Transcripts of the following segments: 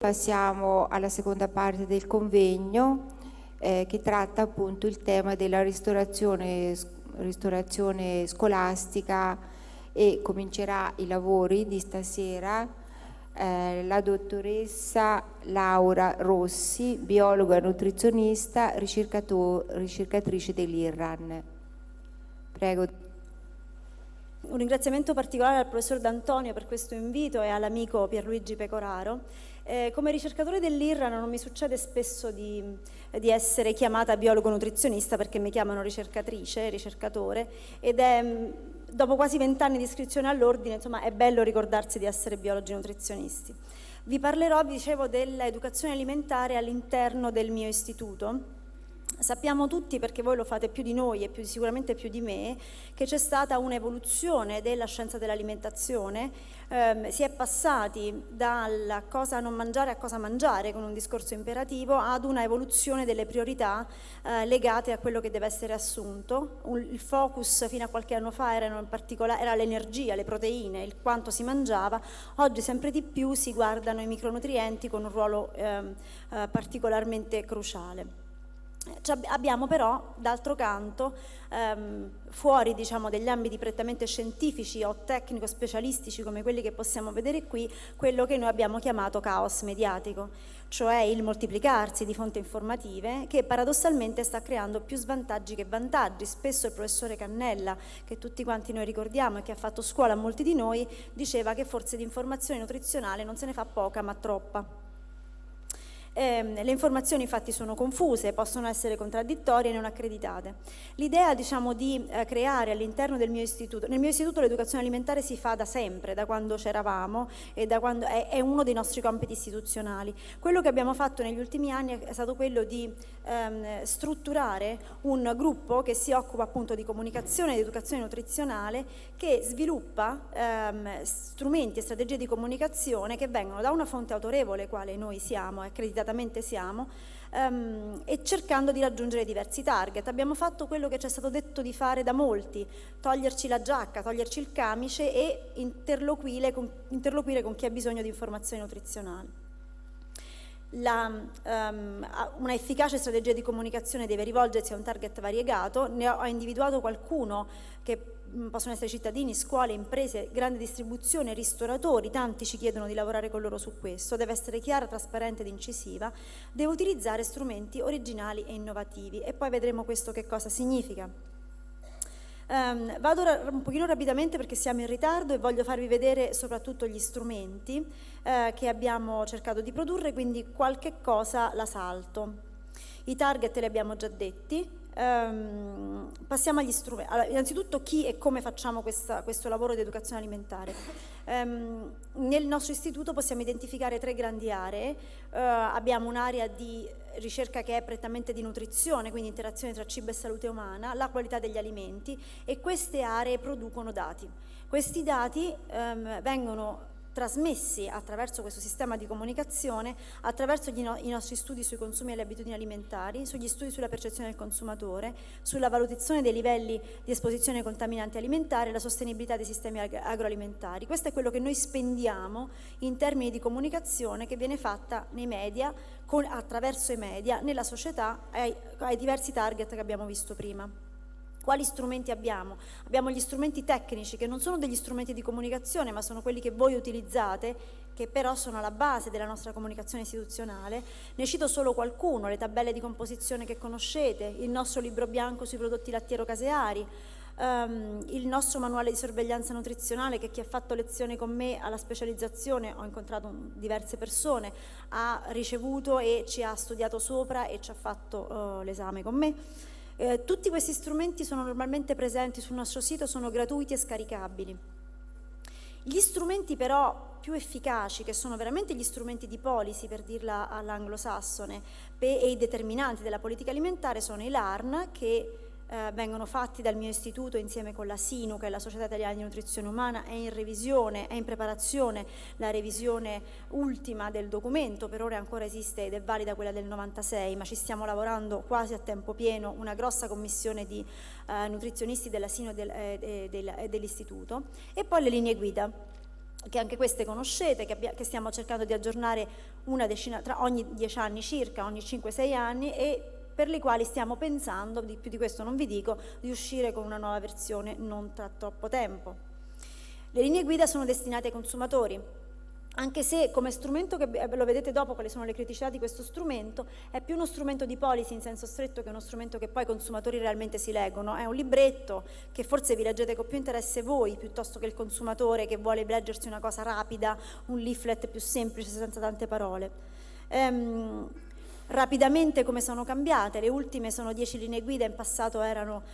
Passiamo alla seconda parte del convegno che tratta appunto il tema della ristorazione scolastica, e comincerà i lavori di stasera la dottoressa Laura Rossi, biologa nutrizionista, ricercatrice dell'IRRAN. Prego. Un ringraziamento particolare al professor D'Antonio per questo invito e all'amico Pierluigi Pecoraro. Come ricercatore dell'IRRAN non mi succede spesso di essere chiamata biologo nutrizionista, perché mi chiamano ricercatrice, ricercatore, ed è dopo quasi 20 anni di iscrizione all'ordine, insomma, è bello ricordarsi di essere biologi nutrizionisti. Vi parlerò, vi dicevo, dell'educazione alimentare all'interno del mio istituto. Sappiamo tutti, perché voi lo fate più di noi e sicuramente più di me, che c'è stata un'evoluzione della scienza dell'alimentazione. Si è passati dalla cosa non mangiare a cosa mangiare, con un discorso imperativo, ad una evoluzione delle priorità legate a quello che deve essere assunto. Il focus fino a qualche anno fa era l'energia, le proteine, il quanto si mangiava. Oggi sempre di più si guardano i micronutrienti con un ruolo particolarmente cruciale. Abbiamo però, d'altro canto, fuori, diciamo, degli ambiti prettamente scientifici o tecnico-specialistici come quelli che possiamo vedere qui, quello che noi abbiamo chiamato caos mediatico, cioè il moltiplicarsi di fonti informative che paradossalmente sta creando più svantaggi che vantaggi. Spesso il professore Cannella, che tutti quanti noi ricordiamo e che ha fatto scuola a molti di noi, diceva che forse di informazione nutrizionale non se ne fa poca ma troppa. Le informazioni infatti sono confuse, possono essere contraddittorie e non accreditate. L'idea, diciamo, di creare all'interno del mio istituto, nel mio istituto l'educazione alimentare si fa da sempre, da quando c'eravamo e da quando è uno dei nostri compiti istituzionali. Quello che abbiamo fatto negli ultimi anni è stato quello di strutturare un gruppo che si occupa appunto di comunicazione e di educazione nutrizionale, che sviluppa strumenti e strategie di comunicazione che vengono da una fonte autorevole, quale noi siamo, accreditatamente siamo, e cercando di raggiungere diversi target. Abbiamo fatto quello che ci è stato detto di fare da molti: toglierci la giacca, toglierci il camice e interloquire con chi ha bisogno di informazioni nutrizionali. Una efficace strategia di comunicazione deve rivolgersi a un target variegato. Ne ho individuato qualcuno, che possono essere cittadini, scuole, imprese, grande distribuzione, ristoratori. Tanti ci chiedono di lavorare con loro su questo. Deve essere chiara, trasparente ed incisiva, deve utilizzare strumenti originali e innovativi, e poi vedremo questo che cosa significa. Vado un pochino rapidamente perché siamo in ritardo e voglio farvi vedere soprattutto gli strumenti che abbiamo cercato di produrre, quindi qualche cosa la salto. I target li abbiamo già detti. Passiamo agli strumenti. Allora, innanzitutto, chi e come facciamo questo lavoro di educazione alimentare? Nel nostro istituto possiamo identificare 3 grandi aree. Abbiamo un'area di ricerca che è prettamente di nutrizione, quindi interazione tra cibo e salute umana, la qualità degli alimenti, e queste aree producono dati. Questi dati vengono trasmessi attraverso questo sistema di comunicazione, attraverso i nostri studi sui consumi e le abitudini alimentari, sugli studi sulla percezione del consumatore, sulla valutazione dei livelli di esposizione ai contaminanti alimentari e la sostenibilità dei sistemi agroalimentari. Questo è quello che noi spendiamo in termini di comunicazione che viene fatta nei media, attraverso i media, nella società, ai diversi target che abbiamo visto prima. Quali strumenti abbiamo? Abbiamo gli strumenti tecnici, che non sono degli strumenti di comunicazione, ma sono quelli che voi utilizzate, che però sono alla base della nostra comunicazione istituzionale. Ne cito solo qualcuno: le tabelle di composizione che conoscete, il nostro libro bianco sui prodotti lattiero-caseari, il nostro manuale di sorveglianza nutrizionale, che chi ha fatto lezione con me alla specializzazione, ho incontrato diverse persone, ha ricevuto e ci ha studiato sopra e ci ha fatto l'esame con me. Tutti questi strumenti sono normalmente presenti sul nostro sito, sono gratuiti e scaricabili. Gli strumenti però più efficaci, che sono veramente gli strumenti di policy, per dirla all'anglosassone, e i determinanti della politica alimentare, sono i LARN, che vengono fatti dal mio istituto insieme con la SINU, che è la Società Italiana di Nutrizione Umana. È in revisione, è in preparazione la revisione ultima del documento. Per ora ancora esiste ed è valida quella del 96, ma ci stiamo lavorando quasi a tempo pieno, una grossa commissione di nutrizionisti della SINU e dell'istituto. E poi le linee guida. che anche queste conoscete, che stiamo cercando di aggiornare una decina, tra ogni 10 anni circa, ogni 5-6 anni, e per le quali stiamo pensando, più di questo non vi dico, di uscire con una nuova versione non tra troppo tempo. Le linee guida sono destinate ai consumatori, anche se come strumento, che lo vedete dopo quali sono le criticità di questo strumento, è più uno strumento di policy in senso stretto che uno strumento che poi i consumatori realmente si leggono. È un libretto che forse vi leggete con più interesse voi piuttosto che il consumatore che vuole leggersi una cosa rapida, un leaflet più semplice senza tante parole. Rapidamente come sono cambiate, le ultime sono 10 linee guida, in passato erano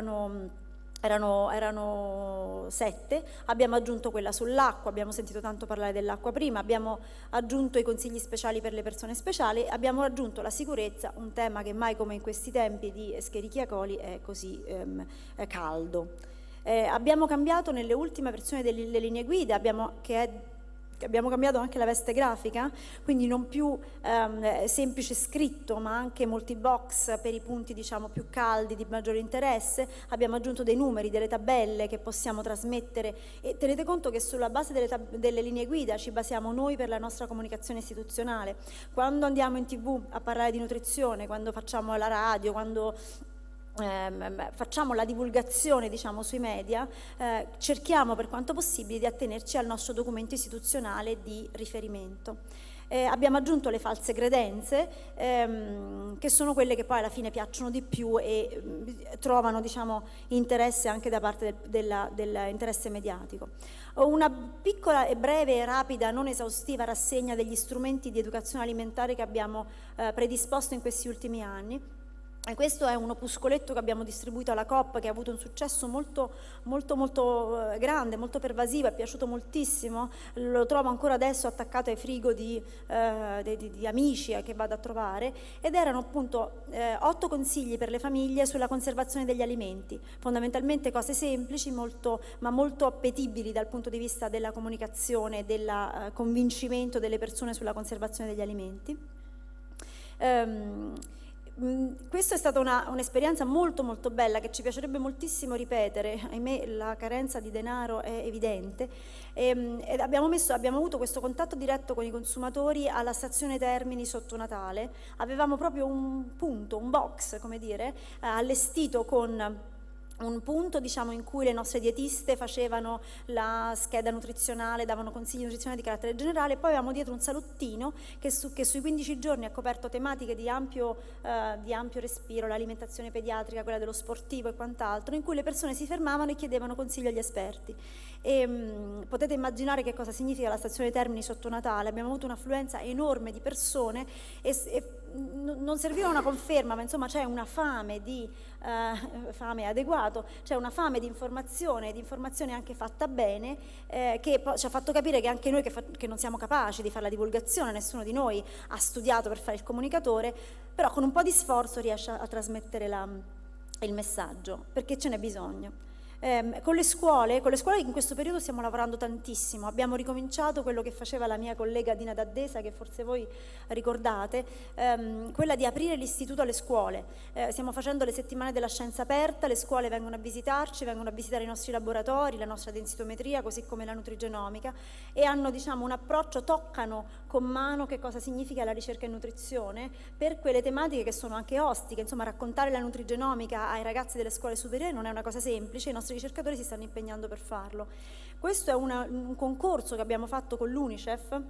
7, abbiamo aggiunto quella sull'acqua, abbiamo sentito tanto parlare dell'acqua prima, abbiamo aggiunto i consigli speciali per le persone speciali, abbiamo aggiunto la sicurezza, un tema che mai come in questi tempi di Escherichia coli è così caldo. Abbiamo cambiato nelle ultime versioni delle linee guida, abbiamo cambiato anche la veste grafica, quindi non più semplice scritto ma anche multibox per i punti diciamo più caldi, di maggiore interesse. Abbiamo aggiunto dei numeri, delle tabelle che possiamo trasmettere, e tenete conto che sulla base delle linee guida ci basiamo noi per la nostra comunicazione istituzionale. Quando andiamo in TV a parlare di nutrizione, quando facciamo la radio, quando facciamo la divulgazione diciamo sui media, cerchiamo per quanto possibile di attenerci al nostro documento istituzionale di riferimento. Abbiamo aggiunto le false credenze, che sono quelle che poi alla fine piacciono di più e trovano diciamo interesse anche da parte dell'interesse mediatico. Una piccola e breve e rapida, non esaustiva rassegna degli strumenti di educazione alimentare che abbiamo predisposto in questi ultimi anni. E questo è un opuscoletto che abbiamo distribuito alla Coop, che ha avuto un successo molto grande, molto pervasivo, è piaciuto moltissimo, lo trovo ancora adesso attaccato ai frigo di amici che vado a trovare, ed erano appunto 8 consigli per le famiglie sulla conservazione degli alimenti, fondamentalmente cose semplici ma molto appetibili dal punto di vista della comunicazione, del convincimento delle persone sulla conservazione degli alimenti. Questa è stata un'esperienza molto bella che ci piacerebbe moltissimo ripetere. Ahimè la carenza di denaro è evidente, ed abbiamo avuto questo contatto diretto con i consumatori alla stazione Termini sotto Natale. Avevamo proprio un box, come dire, allestito con un punto diciamo in cui le nostre dietiste facevano la scheda nutrizionale, davano consigli nutrizionali di carattere generale, poi avevamo dietro un salottino che sui 15 giorni ha coperto tematiche di ampio respiro, l'alimentazione pediatrica, quella dello sportivo e quant'altro, in cui le persone si fermavano e chiedevano consiglio agli esperti. Potete immaginare che cosa significa la stazione Termini sotto Natale. Abbiamo avuto un'affluenza enorme di persone e non serviva una conferma, ma insomma c'è una fame fame adeguato, c'è una fame di informazione anche fatta bene, che ci ha fatto capire che anche noi che non siamo capaci di fare la divulgazione, nessuno di noi ha studiato per fare il comunicatore, però con un po' di sforzo riesce a trasmettere il messaggio, perché ce n'è bisogno. Con le scuole in questo periodo stiamo lavorando tantissimo. Abbiamo ricominciato quello che faceva la mia collega Dina D'Addesa, che forse voi ricordate, quella di aprire l'istituto alle scuole. Stiamo facendo le settimane della scienza aperta, le scuole vengono a visitarci, vengono a visitare i nostri laboratori, la nostra densitometria, così come la nutrigenomica, e hanno diciamo un approccio, toccano con mano che cosa significa la ricerca in nutrizione per quelle tematiche che sono anche ostiche. Insomma, raccontare la nutrigenomica ai ragazzi delle scuole superiori non è una cosa semplice, i nostri ricercatori si stanno impegnando per farlo. Questo è un concorso che abbiamo fatto con l'UNICEF,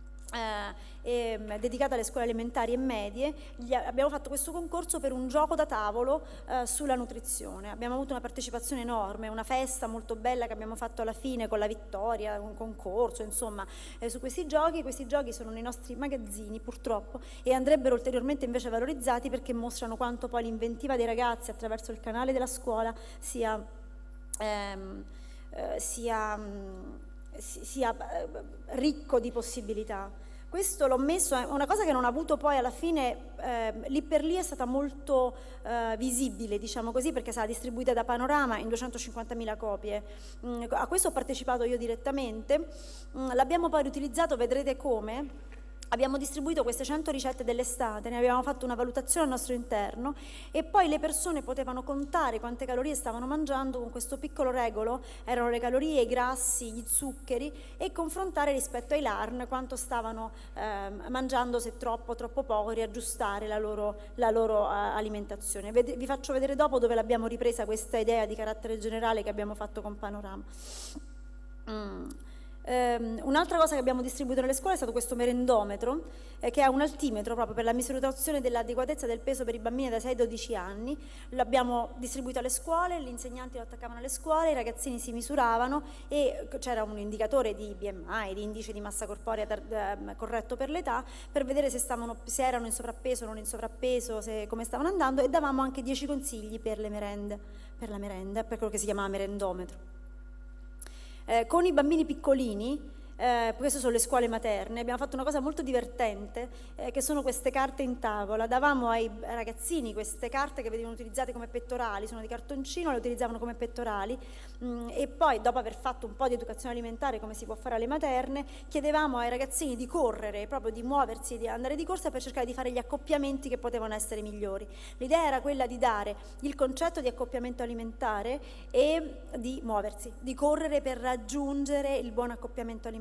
dedicato alle scuole elementari e medie. Abbiamo fatto questo concorso per un gioco da tavolo sulla nutrizione. Abbiamo avuto una partecipazione enorme, una festa molto bella che abbiamo fatto alla fine con la vittoria, un concorso insomma su questi giochi. Questi giochi sono nei nostri magazzini purtroppo e andrebbero ulteriormente invece valorizzati, perché mostrano quanto poi l'inventiva dei ragazzi attraverso il canale della scuola sia ricco di possibilità. Questo l'ho messo, è una cosa che non ha avuto poi alla fine, lì per lì è stata molto visibile, diciamo così, perché sarà distribuita da Panorama in 250.000 copie. A questo ho partecipato io direttamente, l'abbiamo poi riutilizzato, vedrete come, abbiamo distribuito queste 100 ricette dell'estate, ne abbiamo fatto una valutazione al nostro interno e poi le persone potevano contare quante calorie stavano mangiando con questo piccolo regolo, erano le calorie, i grassi, gli zuccheri, e confrontare rispetto ai LARN quanto stavano mangiando, se troppo poco, riaggiustare la loro alimentazione. Vi faccio vedere dopo dove l'abbiamo ripresa questa idea di carattere generale che abbiamo fatto con Panorama. Un'altra cosa che abbiamo distribuito nelle scuole è stato questo merendometro, che è un altimetro proprio per la misurazione dell'adeguatezza del peso per i bambini da 6 ai 12 anni. L'abbiamo distribuito alle scuole, gli insegnanti lo attaccavano alle scuole, i ragazzini si misuravano e c'era un indicatore di BMI, di indice di massa corporea corretto per l'età, per vedere se erano in sovrappeso o non in sovrappeso, come stavano andando, e davamo anche 10 consigli per le merende, per la merenda, per quello che si chiamava merendometro. Con i bambini piccolini, queste sono le scuole materne, abbiamo fatto una cosa molto divertente, che sono queste carte in tavola. Davamo ai ragazzini queste carte che venivano utilizzate come pettorali, sono di cartoncino, le utilizzavano come pettorali, e poi dopo aver fatto un po' di educazione alimentare, come si può fare alle materne, chiedevamo ai ragazzini di correre, proprio di muoversi, di andare di corsa per cercare di fare gli accoppiamenti che potevano essere migliori. L'idea era quella di dare il concetto di accoppiamento alimentare e di muoversi, di correre per raggiungere il buon accoppiamento alimentare.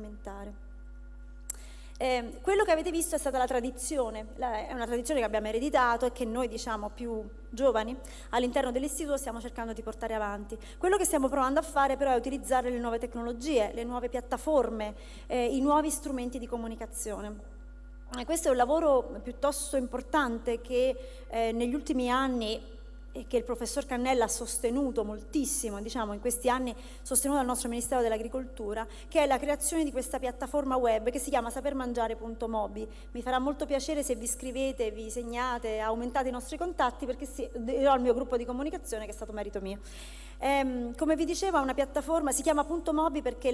Quello che avete visto è stata la tradizione, è una tradizione che abbiamo ereditato e che noi, diciamo, più giovani all'interno dell'istituto stiamo cercando di portare avanti. Quello che stiamo provando a fare però è utilizzare le nuove tecnologie, le nuove piattaforme, i nuovi strumenti di comunicazione. Questo è un lavoro piuttosto importante che negli ultimi anni e che il professor Cannella ha sostenuto moltissimo, diciamo, in questi anni, sostenuto dal nostro Ministero dell'Agricoltura, che è la creazione di questa piattaforma web che si chiama sapermangiare.mobi. Mi farà molto piacere se vi iscrivete, vi segnate, aumentate i nostri contatti, perché dirò al mio gruppo di comunicazione che è stato merito mio. Come vi dicevo, una piattaforma, si chiama .mobi perché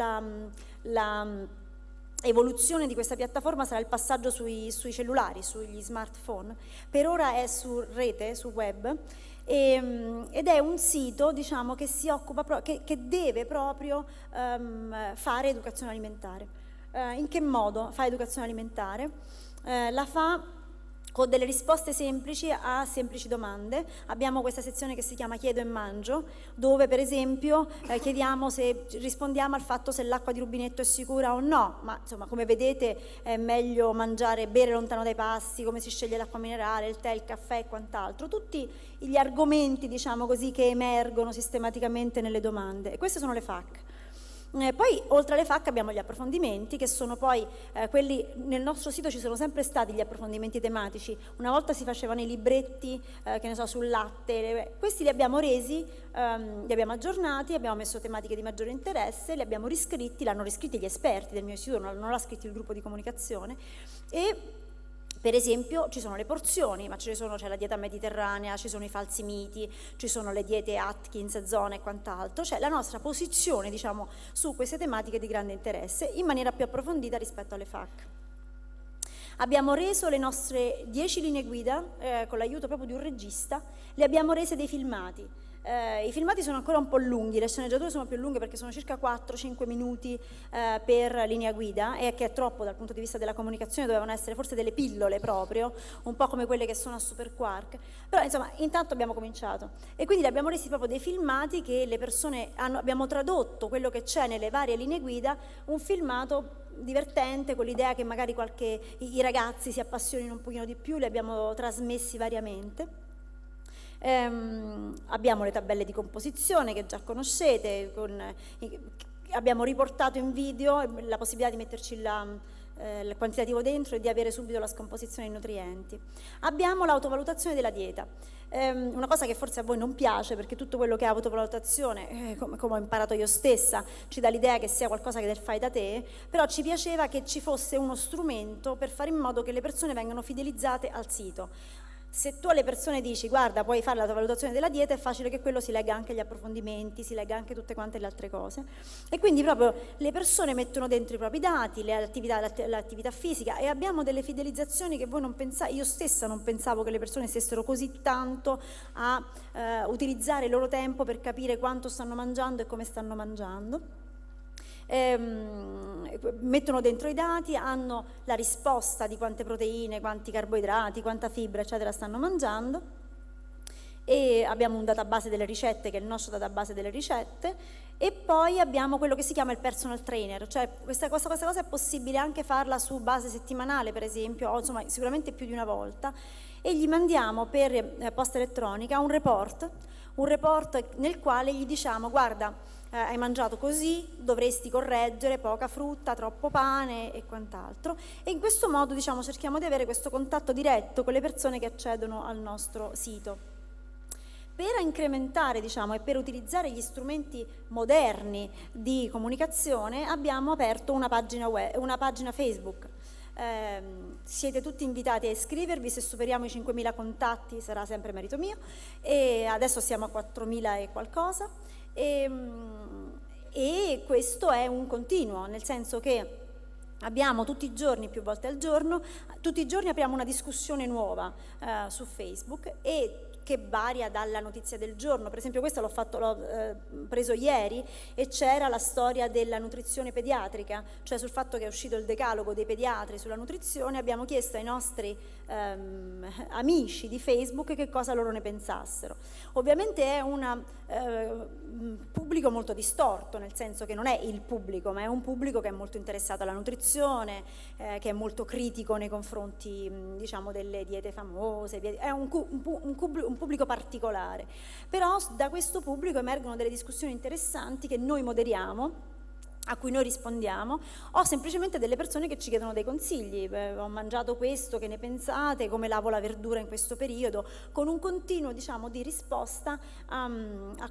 evoluzione di questa piattaforma sarà il passaggio sui cellulari, sugli smartphone. Per ora è su rete, su web, ed è un sito, diciamo, che si occupa che deve proprio fare educazione alimentare. In che modo fa educazione alimentare? La fa con delle risposte semplici a semplici domande. Abbiamo questa sezione che si chiama Chiedo e Mangio, dove per esempio rispondiamo al fatto se l'acqua di rubinetto è sicura o no, ma insomma, come vedete è meglio bere lontano dai pasti, come si sceglie l'acqua minerale, il tè, il caffè e quant'altro, tutti gli argomenti, diciamo così, che emergono sistematicamente nelle domande. E queste sono le FAQ. Poi oltre alle FAQ abbiamo gli approfondimenti, che sono poi quelli, nel nostro sito ci sono sempre stati gli approfondimenti tematici. Una volta si facevano i libretti, che ne so, sul latte, questi li abbiamo resi, li abbiamo aggiornati, abbiamo messo tematiche di maggiore interesse, li abbiamo riscritti, l'hanno riscritti gli esperti del mio istituto, non l'ha scritto il gruppo di comunicazione, e per esempio ci sono le porzioni, ma c'è la dieta mediterranea, ci sono i falsi miti, ci sono le diete Atkins, zone e quant'altro, c'è la nostra posizione, diciamo, su queste tematiche di grande interesse in maniera più approfondita rispetto alle FAQ. Abbiamo reso le nostre 10 linee guida, con l'aiuto proprio di un regista, le abbiamo rese dei filmati. I filmati sono ancora un po' lunghi, le sceneggiature sono più lunghe perché sono circa 4-5 minuti per linea guida, e che è troppo dal punto di vista della comunicazione, dovevano essere forse delle pillole proprio, un po' come quelle che sono a Super Quark, però insomma intanto abbiamo cominciato e quindi li abbiamo resi proprio dei filmati che le persone abbiamo tradotto quello che c'è nelle varie linee guida, un filmato divertente, con l'idea che magari i ragazzi si appassionino un pochino di più, li abbiamo trasmessi variamente. Abbiamo le tabelle di composizione che già conoscete, abbiamo riportato in video la possibilità di metterci il quantitativo dentro e di avere subito la scomposizione dei nutrienti. Abbiamo l'autovalutazione della dieta, una cosa che forse a voi non piace, perché tutto quello che è autovalutazione, come ho imparato io stessa, ci dà l'idea che sia qualcosa che del fai da te, però ci piaceva che ci fosse uno strumento per fare in modo che le persone vengano fidelizzate al sito. Se tu alle persone dici guarda, puoi fare la tua valutazione della dieta, è facile che quello si legga anche agli approfondimenti, si legga anche tutte quante le altre cose, e quindi proprio le persone mettono dentro i propri dati, l'attività fisica, e abbiamo delle fidelizzazioni che voi non pensate. Io stessa non pensavo che le persone stessero così tanto a utilizzare il loro tempo per capire quanto stanno mangiando e come stanno mangiando. mettono dentro i dati, hanno la risposta di quante proteine, quanti carboidrati, quanta fibra, eccetera, stanno mangiando, e abbiamo un database delle ricette che è il nostro database delle ricette, e poi abbiamo quello che si chiama il personal trainer, cioè questa cosa è possibile anche farla su base settimanale, per esempio, o insomma sicuramente più di una volta, e gli mandiamo per posta elettronica un report nel quale gli diciamo: guarda, hai mangiato così, dovresti correggere, poca frutta, troppo pane e quant'altro, e in questo modo, diciamo, cerchiamo di avere questo contatto diretto con le persone che accedono al nostro sito. Per incrementare, diciamo, e per utilizzare gli strumenti moderni di comunicazione abbiamo aperto una pagina Facebook. Siete tutti invitati a iscrivervi, se superiamo i 5.000 contatti sarà sempre merito mio, e adesso siamo a 4.000 e qualcosa, e questo è un continuo, nel senso che abbiamo tutti i giorni, più volte al giorno, tutti i giorni apriamo una discussione nuova su Facebook, e che varia dalla notizia del giorno. Per esempio questo l'ho preso ieri, e c'era la storia della nutrizione pediatrica, cioè sul fatto che è uscito il decalogo dei pediatri sulla nutrizione. Abbiamo chiesto ai nostri amici di Facebook che cosa loro ne pensassero. Ovviamente è un pubblico molto distorto, nel senso che non è il pubblico, ma è un pubblico che è molto interessato alla nutrizione, che è molto critico nei confronti, diciamo, delle diete famose, è un pubblico particolare. Però da questo pubblico emergono delle discussioni interessanti che noi moderiamo, a cui noi rispondiamo, o semplicemente delle persone che ci chiedono dei consigli. Ho mangiato questo, che ne pensate, come lavo la verdura in questo periodo, con un continuo, diciamo, di risposta a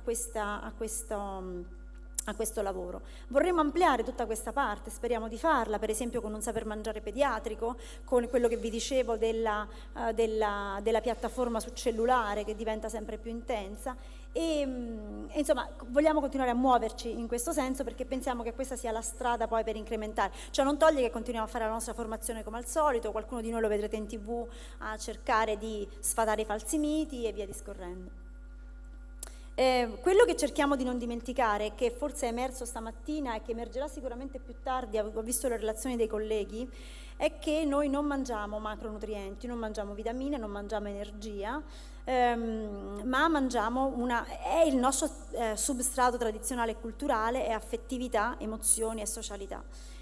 questo lavoro. Vorremmo ampliare tutta questa parte, speriamo di farla, per esempio con un saper mangiare pediatrico, con quello che vi dicevo della piattaforma su cellulare che diventa sempre più intensa, e insomma vogliamo continuare a muoverci in questo senso, perché pensiamo che questa sia la strada poi per incrementare. Cioè non toglie che continuiamo a fare la nostra formazione come al solito, qualcuno di noi lo vedrete in TV a cercare di sfatare i falsi miti e via discorrendo. Quello che cerchiamo di non dimenticare, che forse è emerso stamattina e che emergerà sicuramente più tardi, ho visto le relazioni dei colleghi, è che noi non mangiamo macronutrienti, non mangiamo vitamine, non mangiamo energia, ma mangiamo è il nostro substrato tradizionale e culturale, è affettività, emozioni e socialità.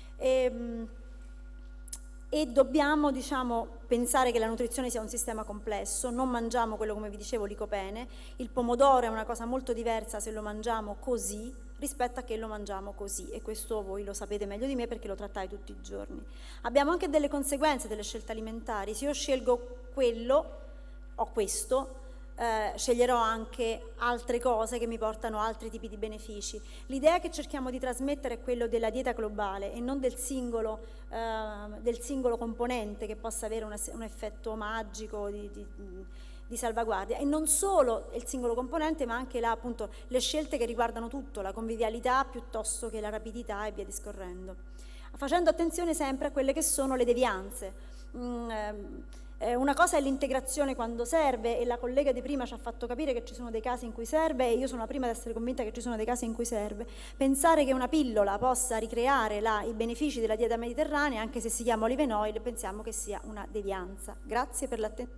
E dobbiamo, diciamo, pensare che la nutrizione sia un sistema complesso. Non mangiamo quello, come vi dicevo, licopene. Il pomodoro è una cosa molto diversa se lo mangiamo così rispetto a che lo mangiamo così, e questo voi lo sapete meglio di me perché lo trattai tutti i giorni. Abbiamo anche delle conseguenze delle scelte alimentari. Se io scelgo quello o questo, sceglierò anche altre cose che mi portano altri tipi di benefici. L'idea che cerchiamo di trasmettere è quello della dieta globale e non del singolo componente che possa avere un effetto magico di salvaguardia, e non solo il singolo componente, ma anche appunto le scelte che riguardano tutto, la convivialità piuttosto che la rapidità e via discorrendo, facendo attenzione sempre a quelle che sono le devianze. Una cosa è l'integrazione quando serve, e la collega di prima ci ha fatto capire che ci sono dei casi in cui serve, e io sono la prima ad essere convinta che ci sono dei casi in cui serve. Pensare che una pillola possa ricreare i benefici della dieta mediterranea, anche se si chiama olive oil, pensiamo che sia una devianza. Grazie per l'attenzione.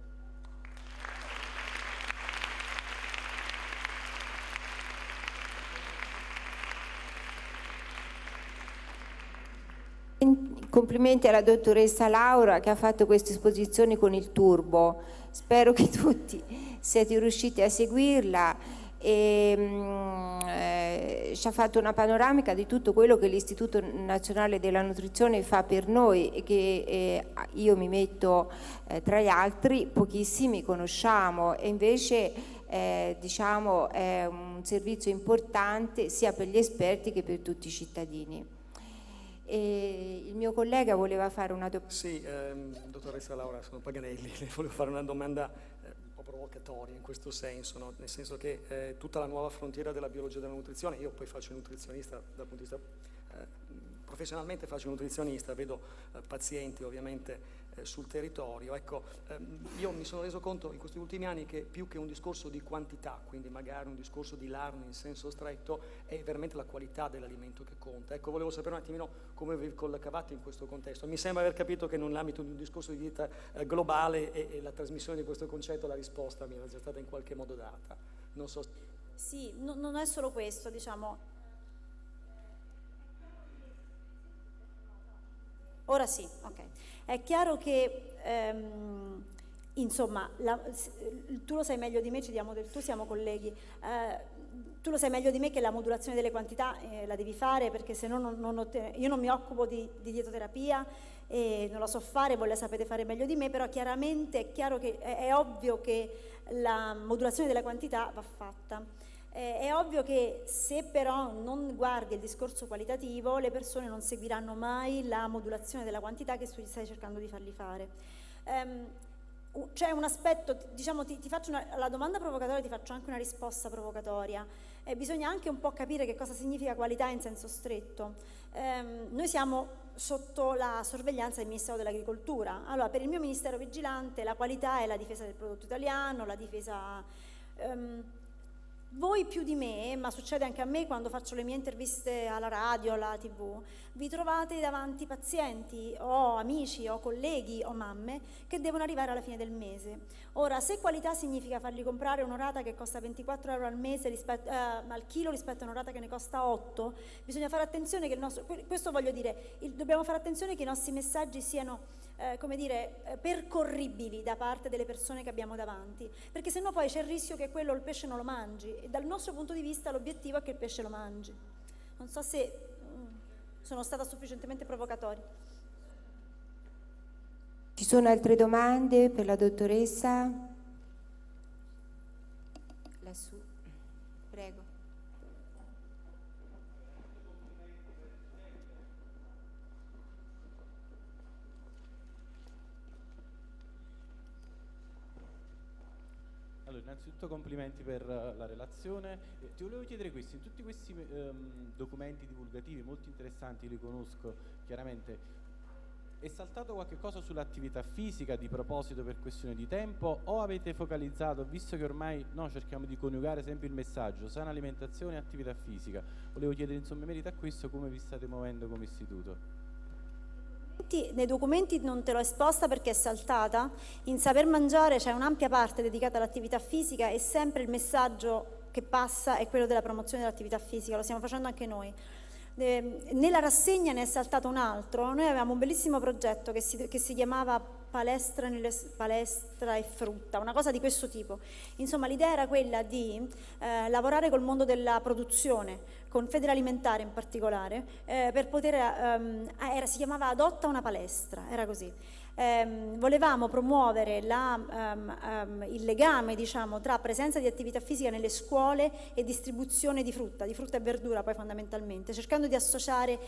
Complimenti alla dottoressa Laura che ha fatto questa esposizione con il turbo. Spero che tutti siete riusciti a seguirla, e ci ha fatto una panoramica di tutto quello che l'Istituto Nazionale della Nutrizione fa per noi, e che io mi metto tra gli altri, pochissimi conosciamo, e invece diciamo è un servizio importante sia per gli esperti che per tutti i cittadini. E il mio collega voleva fare una domanda. Sì, dottoressa Laura, sono Paganelli, le volevo fare una domanda un po' provocatoria in questo senso, no? Nel senso che tutta la nuova frontiera della biologia della nutrizione, io poi faccio nutrizionista dal punto di vista professionalmente, faccio nutrizionista, vedo pazienti ovviamente sul territorio. Ecco, io mi sono reso conto in questi ultimi anni che più che un discorso di quantità, quindi magari un discorso di learning in senso stretto, è veramente la qualità dell'alimento che conta. Ecco, volevo sapere un attimino come vi collocavate in questo contesto. Mi sembra aver capito che nell'ambito di un discorso di dieta globale e la trasmissione di questo concetto, la risposta mi era già stata in qualche modo data. Non so. Sì, non è solo questo, diciamo. Ora sì, ok. È chiaro che, insomma, tu lo sai meglio di me, ci diamo del tu, siamo colleghi, tu lo sai meglio di me che la modulazione delle quantità la devi fare, perché se no io non mi occupo di dietoterapia e non la so fare, voi la sapete fare meglio di me, però chiaramente è chiaro che è ovvio che la modulazione della quantità va fatta. È ovvio che se però non guardi il discorso qualitativo, le persone non seguiranno mai la modulazione della quantità che stai cercando di fargli fare. C'è un aspetto, diciamo, ti faccio la domanda provocatoria, ti faccio anche una risposta provocatoria. Bisogna anche un po' capire che cosa significa qualità in senso stretto. Noi siamo sotto la sorveglianza del Ministero dell'Agricoltura. Allora, per il mio Ministero vigilante la qualità è la difesa del prodotto italiano, la difesa... Voi più di me, ma succede anche a me quando faccio le mie interviste alla radio, alla TV, vi trovate davanti pazienti o amici o colleghi o mamme che devono arrivare alla fine del mese. Ora, se qualità significa fargli comprare un'orata che costa 24 euro al mese al chilo rispetto a un'orata che ne costa 8, bisogna fare attenzione che questo voglio dire, dobbiamo fare attenzione che i nostri messaggi siano come dire, percorribili da parte delle persone che abbiamo davanti, perché sennò poi c'è il rischio che quello il pesce non lo mangi, e dal nostro punto di vista l'obiettivo è che il pesce lo mangi. Non so se sono stata sufficientemente provocatoria. Ci sono altre domande per la dottoressa? Lassù, prego. Allora, innanzitutto complimenti per la relazione. Ti volevo chiedere questo, in tutti questi documenti divulgativi molto interessanti, li conosco chiaramente, è saltato qualche cosa sull'attività fisica di proposito per questione di tempo, o avete focalizzato, visto che ormai cerchiamo di coniugare sempre il messaggio sana alimentazione e attività fisica? Volevo chiedere insomma in merito a questo come vi state muovendo come istituto. Nei documenti non te l'ho esposta perché è saltata. In Saper Mangiare c'è un'ampia parte dedicata all'attività fisica e sempre il messaggio che passa è quello della promozione dell'attività fisica, lo stiamo facendo anche noi. Nella rassegna ne è saltato un altro. Noi avevamo un bellissimo progetto che si chiamava palestra e frutta, una cosa di questo tipo. Insomma, l'idea era quella di lavorare col mondo della produzione, con Federalimentare in particolare, per poter, si chiamava Adotta una palestra, era così. Volevamo promuovere il legame, diciamo, tra presenza di attività fisica nelle scuole e distribuzione di frutta e verdura poi fondamentalmente, cercando di associare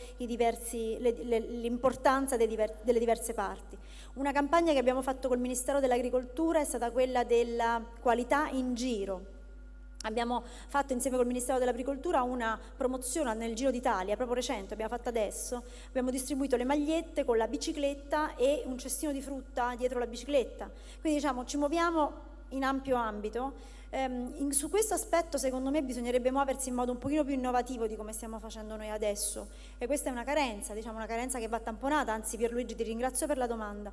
l'importanza delle diverse parti. Una campagna che abbiamo fatto col Ministero dell'Agricoltura è stata quella della qualità in giro. Abbiamo fatto insieme col Ministero dell'Agricoltura una promozione nel Giro d'Italia, proprio recente, abbiamo fatto adesso, abbiamo distribuito le magliette con la bicicletta e un cestino di frutta dietro la bicicletta. Quindi diciamo ci muoviamo in ampio ambito. Su questo aspetto secondo me bisognerebbe muoversi in modo un pochino più innovativo di come stiamo facendo noi adesso, e questa è una carenza, diciamo una carenza che va tamponata. Anzi, Pierluigi, ti ringrazio per la domanda.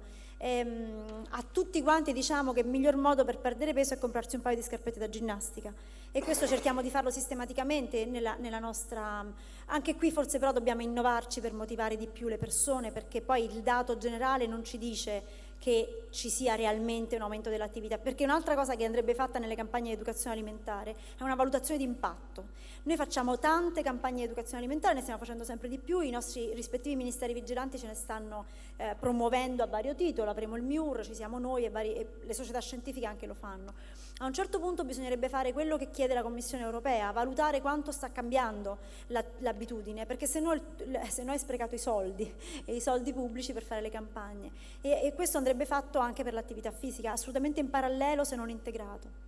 A tutti quanti diciamo che il miglior modo per perdere peso è comprarsi un paio di scarpette da ginnastica, e questo cerchiamo di farlo sistematicamente nella nostra... Anche qui forse però dobbiamo innovarci per motivare di più le persone, perché poi il dato generale non ci dice che ci sia realmente un aumento dell'attività, perché un'altra cosa che andrebbe fatta nelle campagne di educazione alimentare è una valutazione di impatto. Noi facciamo tante campagne di educazione alimentare, ne stiamo facendo sempre di più, i nostri rispettivi ministeri vigilanti ce ne stanno promuovendo a vario titolo, avremo il MIUR, ci siamo noi e le società scientifiche anche lo fanno. A un certo punto bisognerebbe fare quello che chiede la Commissione europea, valutare quanto sta cambiando l'abitudine, perché se no hai sprecato i soldi pubblici per fare le campagne, e questo andrebbe fatto anche per l'attività fisica, assolutamente in parallelo se non integrato.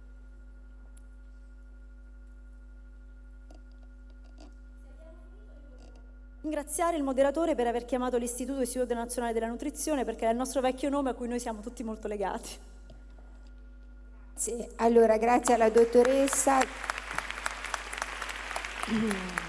ringraziare il moderatore per aver chiamato l'Istituto Nazionale della Nutrizione, perché è il nostro vecchio nome a cui noi siamo tutti molto legati. Sì, allora grazie alla dottoressa.